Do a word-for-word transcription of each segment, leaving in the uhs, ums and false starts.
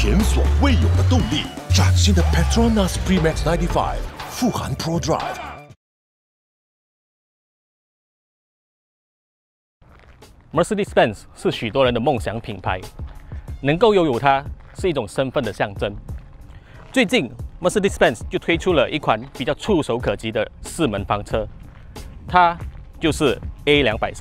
前所未有的动力，崭新的 Petronas Premix 九十五富含 Pro Drive。 Mercedes-Benz 是许多人的梦想品牌，能够拥有它是一种身份的象征。最近 Mercedes-Benz 就推出了一款比较触手可及的四门房车，它就是 A 两百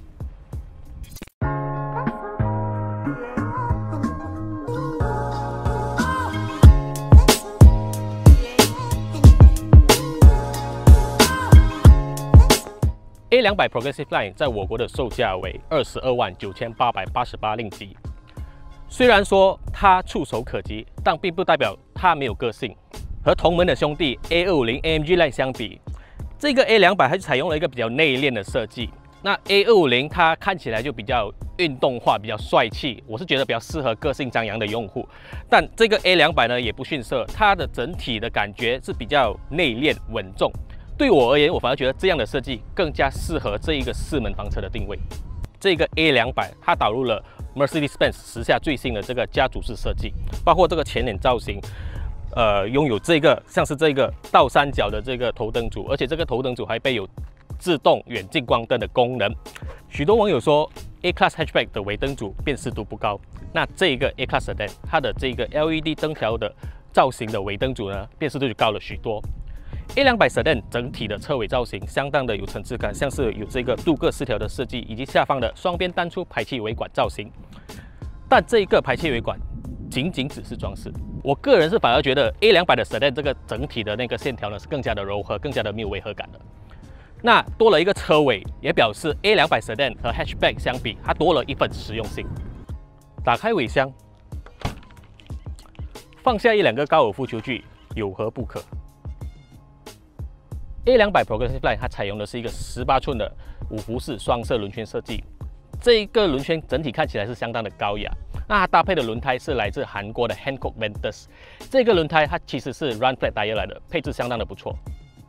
Sedan。A 两百 Progressive Line 在我国的售价为二十二万九千八百八十八令吉。虽然说它触手可及，但并不代表它没有个性。和同门的兄弟 A 二五零 A M G Line 相比，这个 A 两百它就采用了一个比较内敛的设计。那 A 二五零它看起来就比较运动化，比较帅气，我是觉得比较适合个性张扬的用户。但这个 A 两百呢也不逊色，它的整体的感觉是比较内敛稳重。对我而言，我反而觉得这样的设计更加适合这一个四门房车的定位。这个 A 两百它导入了 Mercedes-Benz 时下最新的这个家族式设计，包括这个前脸造型，呃，拥有这个像是这个倒三角的这个头灯组，而且这个头灯组还备有自动远近光灯的功能。许多网友说 A-Class Hatchback 的尾灯组辨识度不高，那这一个 A-Class Sedan 它的这个 L E D 灯条的造型的尾灯组呢，辨识度就高了许多。A 两百 Sedan 整体的车尾造型相当的有层次感，像是有这个镀铬饰条的设计，以及下方的双边单出排气尾管造型。但这一个排气尾管仅仅只是装饰，我个人是反而觉得 A 两百的 Sedan 这个整体的那个线条呢是更加的柔和，更加的没有违和感的。那多了一个车尾，也表示 A 两百 Sedan 和 Hatchback 相比，它多了一份实用性。打开尾箱，放下一两个高尔夫球具，有何不可？A 两百 Progressive Line 它采用的是一个十八寸的五辐式双色轮圈设计，这一个轮圈整体看起来是相当的高雅。那它搭配的轮胎是来自韩国的 Hankook Ventus， 这个轮胎它其实是 Run Flat Tire 来的，配置相当的不错。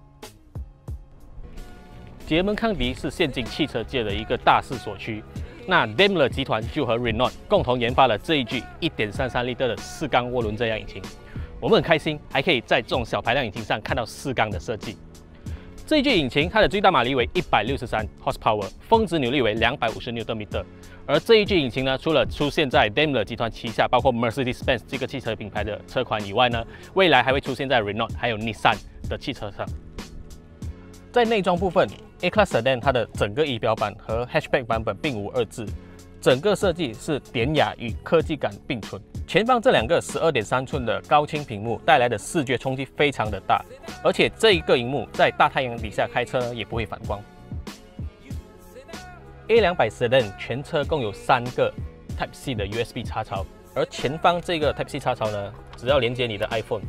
节门康迪是现今汽车界的一个大势所趋，那 Daimler 集团就和 Renault 共同研发了这一具 一点三三 升的四缸涡轮增压引擎。我们很开心，还可以在这种小排量引擎上看到四缸的设计。这一具引擎它的最大马力为一百六十三 horsepower， 峰值扭力为两百五十牛顿米。而这一具引擎呢，除了出现在 Daimler 集团旗下，包括 Mercedes-Benz 这个汽车品牌的车款以外呢，未来还会出现在 Renault 还有 Nissan 的汽车上。在内装部分 ，A-Class Sedan 它的整个仪表板和 Hatchback 版本并无二致，整个设计是典雅与科技感并存。前方这两个 十二点三寸的高清屏幕带来的视觉冲击非常的大，而且这一个荧幕在大太阳底下开车也不会反光。A 两百 Sedan 全车共有三个 Type C 的 U S B 插槽，而前方这个 Type C 插槽呢，只要连接你的 iPhone，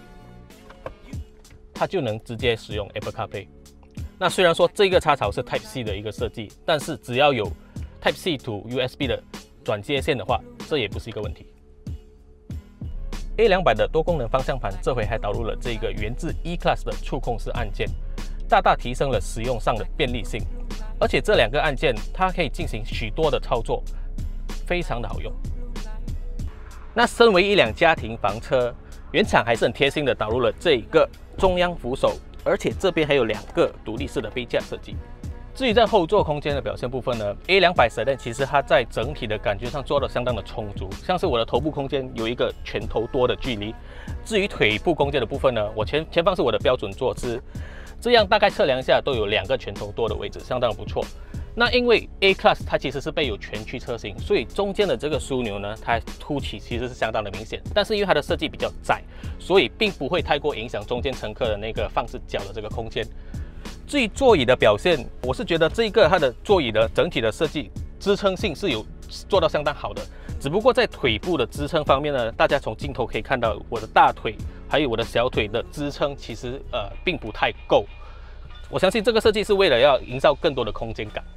它就能直接使用 Apple CarPlay。那虽然说这个插槽是 Type C 的一个设计，但是只要有 Type C to U S B 的转接线的话，这也不是一个问题。A 两百的多功能方向盘这回还导入了这个源自 E-Class 的触控式按键，大大提升了使用上的便利性。而且这两个按键它可以进行许多的操作，非常的好用。那身为一辆家庭房车，原厂还是很贴心的导入了这个中央扶手，而且这边还有两个独立式的杯架设计。至于在后座空间的表现部分呢 ，A 两百 Sedan 其实它在整体的感觉上做得相当的充足，像是我的头部空间有一个拳头多的距离。至于腿部空间的部分呢，我前前方是我的标准坐姿，这样大概测量一下都有两个拳头多的位置，相当的不错。那因为 A-Class 它其实是备有全驱车型，所以中间的这个枢纽呢，它凸起其实是相当的明显。但是因为它的设计比较窄，所以并不会太过影响中间乘客的那个放置脚的这个空间。至于座椅的表现，我是觉得这一个它的座椅的整体的设计支撑性是有做到相当好的，只不过在腿部的支撑方面呢，大家从镜头可以看到我的大腿还有我的小腿的支撑其实呃并不太够。我相信这个设计是为了要营造更多的空间感。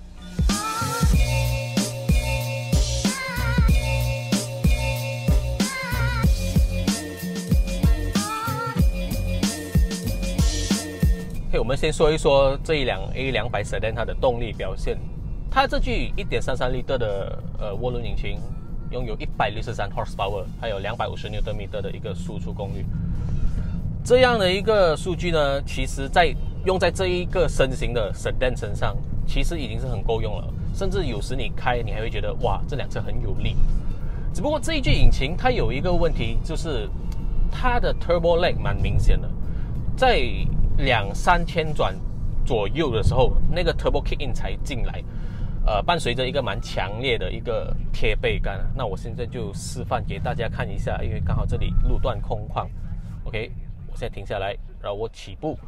我们先说一说这一辆 A 两百 Sedan 它的动力表现。它这具 一点三三 升的呃涡轮引擎， 拥有一百六十三 horsepower， 还有两百五十牛顿米的一个输出功率。这样的一个数据呢，其实在用在这一个身形的 sedan 身上，其实已经是很够用了。甚至有时你开，你还会觉得哇，这辆车很有力。只不过这一具引擎它有一个问题，就是它的 turbo lag 蛮明显的，在两三千转左右的时候，那个 turbo kick in 才进来，呃，伴随着一个蛮强烈的一个贴背感。那我现在就示范给大家看一下，因为刚好这里路段空旷。OK， 我现在停下来，然后我起步，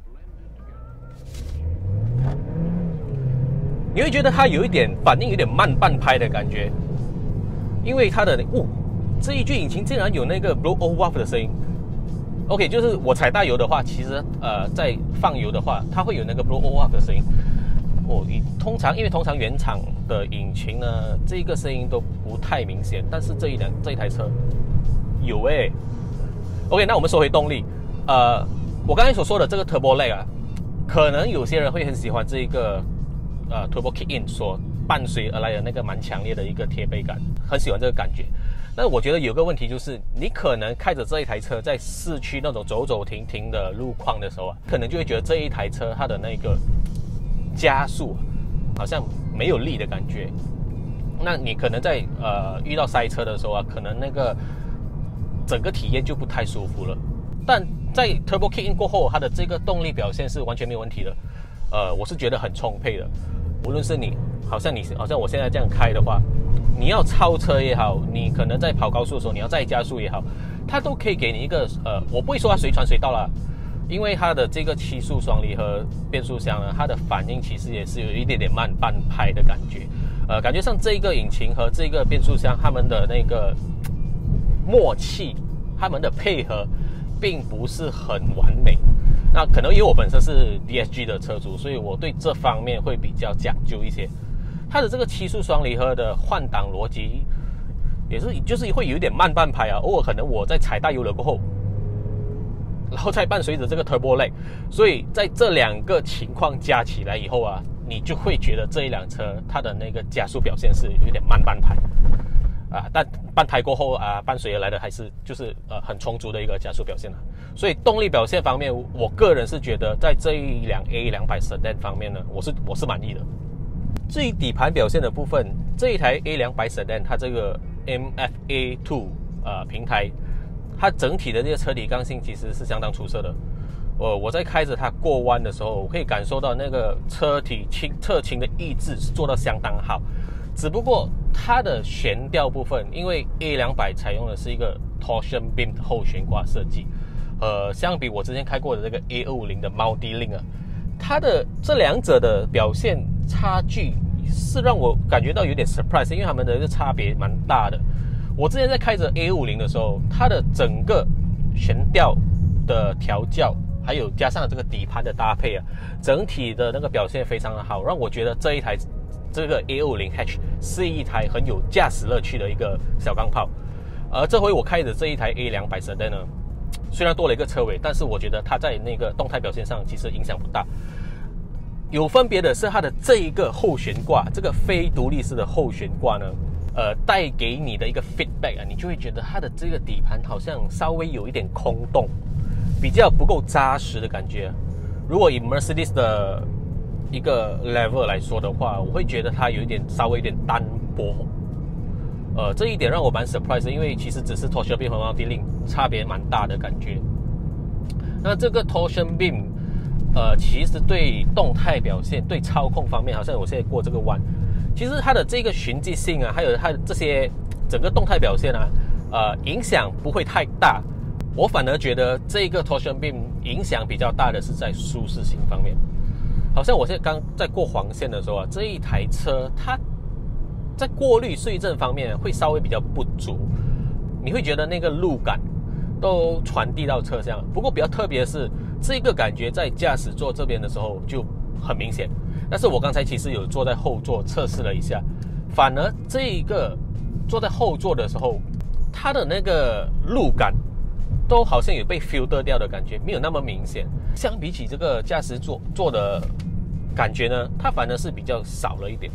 你会觉得它有一点反应有点慢半拍的感觉，因为它的哦，这一具引擎竟然有那个 blow off 的声音。OK， 就是我踩大油的话，其实呃在放油的话，它会有那个 blow off 的声音。哦，通常因为通常原厂的引擎呢，这个声音都不太明显，但是这一辆这一台车有诶、欸。OK， 那我们说回动力，呃，我刚才所说的这个 turbo lag 啊，可能有些人会很喜欢这一个呃 turbo kick in 所伴随而来的那个蛮强烈的一个贴背感，很喜欢这个感觉。但我觉得有个问题就是，你可能开着这一台车在市区那种走走停停的路况的时候啊，可能就会觉得这一台车它的那个加速好像没有力的感觉。那你可能在呃遇到塞车的时候啊，可能那个整个体验就不太舒服了。但在 Turbo Kick In 过后，它的这个动力表现是完全没有问题的。呃，我是觉得很充沛的。无论是你，好像你，好像我现在这样开的话，你要超车也好，你可能在跑高速的时候，你要再加速也好，它都可以给你一个呃，我不会说它随传随到啦，因为它的这个七速双离合变速箱呢，它的反应其实也是有一点点慢半拍的感觉。呃，感觉上这个引擎和这个变速箱，它们的那个默契，它们的配合，并不是很完美。那可能因为我本身是 D S G 的车主，所以我对这方面会比较讲究一些。它的这个七速双离合的换挡逻辑，也是就是会有一点慢半拍啊。偶尔可能我在踩大油了过后，然后再伴随着这个 turbo lag， 所以在这两个情况加起来以后啊，你就会觉得这一辆车它的那个加速表现是有点慢半拍。啊，但半拍过后啊，伴随而来的还是就是呃很充足的一个加速表现了。所以动力表现方面，我个人是觉得在这一辆 A 两百 Sedan 方面呢，我是我是满意的。至于底盘表现的部分，这一台 A 两百 Sedan 它这个 M F A 二 呃平台，它整体的这个车体刚性其实是相当出色的。呃，我在开着它过弯的时候，我可以感受到那个车体倾侧倾的抑制是做到相当好。只不过它的悬吊部分，因为 A 两百 采用的是一个 torsion beam 后悬挂设计，呃，相比我之前开过的这个 A 二五零 的 Multi-Link 啊，它的这两者的表现差距是让我感觉到有点 surprise， 因为它们的这个差别蛮大的。我之前在开着 A 二五零 的时候，它的整个悬吊的调教，还有加上这个底盘的搭配啊，整体的那个表现非常的好，让我觉得这一台这个 A 二五零 H 是一台很有驾驶乐趣的一个小钢炮。而这回我开的这一台 A 两百 Sedan 呢，虽然多了一个车尾，但是我觉得它在那个动态表现上其实影响不大。有分别的是它的这一个后悬挂，这个非独立式的后悬挂呢，呃，带给你的一个 feedback 啊，你就会觉得它的这个底盘好像稍微有一点空洞，比较不够扎实的感觉。如果以 Mercedes 的一个 level 来说的话，我会觉得它有一点稍微有点单薄，呃，这一点让我蛮 surprise 的，因为其实只是 torsion beam 和 Multi-Link 差别蛮大的感觉。那这个 torsion beam， 呃，其实对动态表现、对操控方面，好像我现在过这个弯，其实它的这个循迹性啊，还有它的这些整个动态表现啊，呃，影响不会太大。我反而觉得这个 torsion beam 影响比较大的是在舒适性方面。好像我现在刚在过黄线的时候啊，这一台车它在过滤碎震方面会稍微比较不足，你会觉得那个路感都传递到车厢。不过比较特别的是，这个感觉在驾驶座这边的时候就很明显。但是我刚才其实有坐在后座测试了一下，反而这一个坐在后座的时候，它的那个路感都好像有被 filter 掉的感觉，没有那么明显。相比起这个驾驶座座的感觉呢，它反而是比较少了一点。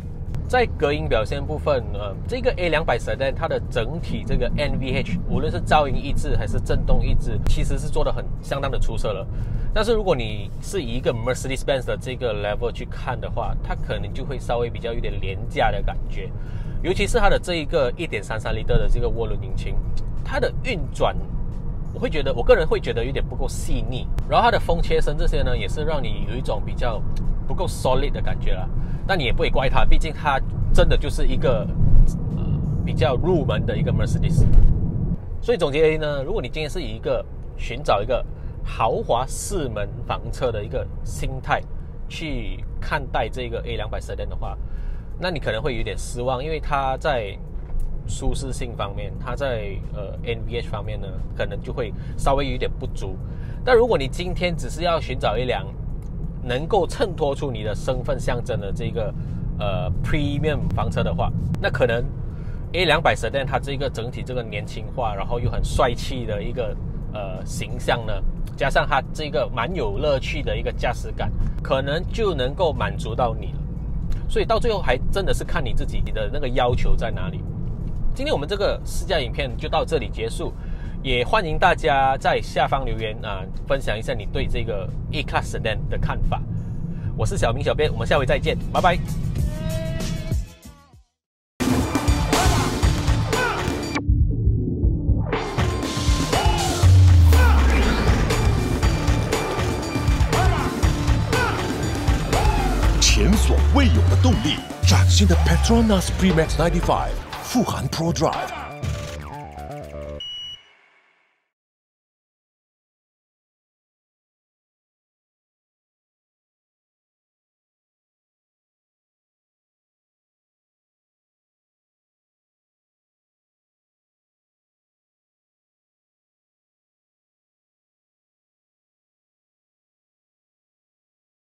在隔音表现部分，呃，这个 A 两百 Sedan 它的整体这个 N V H， 无论是噪音抑制还是震动抑制，其实是做得很相当的出色了。但是如果你是以一个 Mercedes-Benz 的这个 level 去看的话，它可能就会稍微比较有点廉价的感觉，尤其是它的这一个 一点三三 L的这个涡轮引擎，它的运转，我会觉得，我个人会觉得有点不够细腻，然后它的风切声这些呢，也是让你有一种比较不够 solid 的感觉啦。但你也不会怪它，毕竟它真的就是一个呃比较入门的一个 Mercedes。所以总结而言呢，如果你今天是以一个寻找一个豪华四门房车的一个心态去看待这个 A 两百 Sedan 的话，那你可能会有点失望，因为它在舒适性方面，它在呃 N V H 方面呢，可能就会稍微有一点不足。但如果你今天只是要寻找一辆能够衬托出你的身份象征的这个呃 Premium 房车的话，那可能 A 两百 Sedan 它这个整体这个年轻化，然后又很帅气的一个呃形象呢，加上它这个蛮有乐趣的一个驾驶感，可能就能够满足到你了。所以到最后还真的是看你自己的那个要求在哪里。今天我们这个试驾影片就到这里结束，也欢迎大家在下方留言啊，分享一下你对这个 A-Class Sedan 的看法。我是小明小编，我们下回再见，拜拜。 前所未有的动力，崭新的 Petronas Premix 九十五富含 Pro Drive。